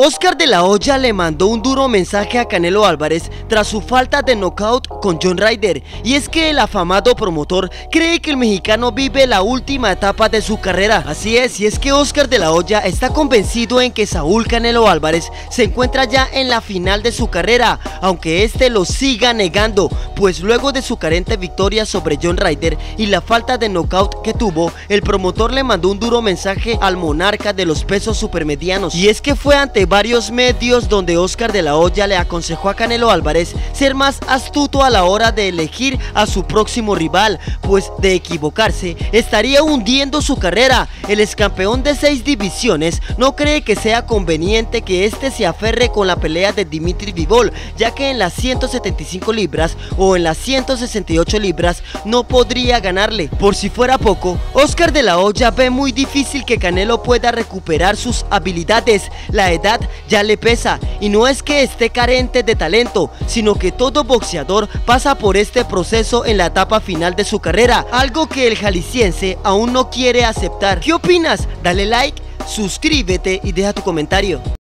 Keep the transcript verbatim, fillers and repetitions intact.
Oscar de la Hoya le mandó un duro mensaje a Canelo Álvarez tras su falta de knockout con John Ryder, y es que el afamado promotor cree que el mexicano vive la última etapa de su carrera. Así es, y es que Oscar de la Hoya está convencido en que Saúl Canelo Álvarez se encuentra ya en la final de su carrera, aunque este lo siga negando, pues luego de su carente victoria sobre John Ryder y la falta de knockout que tuvo, el promotor le mandó un duro mensaje al monarca de los pesos supermedianos, y es que fue ante varios medios donde Oscar de la Hoya le aconsejó a Canelo Álvarez ser más astuto a la hora de elegir a su próximo rival, pues de equivocarse estaría hundiendo su carrera. El excampeón de seis divisiones no cree que sea conveniente que este se aferre con la pelea de Dimitri Bivol, ya que en las ciento setenta y cinco libras o en las ciento sesenta y ocho libras no podría ganarle. Por si fuera poco, Oscar de la Hoya ve muy difícil que Canelo pueda recuperar sus habilidades. La edad ya le pesa, y no es que esté carente de talento, sino que todo boxeador pasa por este proceso en la etapa final de su carrera, algo que el jalisciense aún no quiere aceptar. ¿Qué opinas? Dale like, suscríbete y deja tu comentario.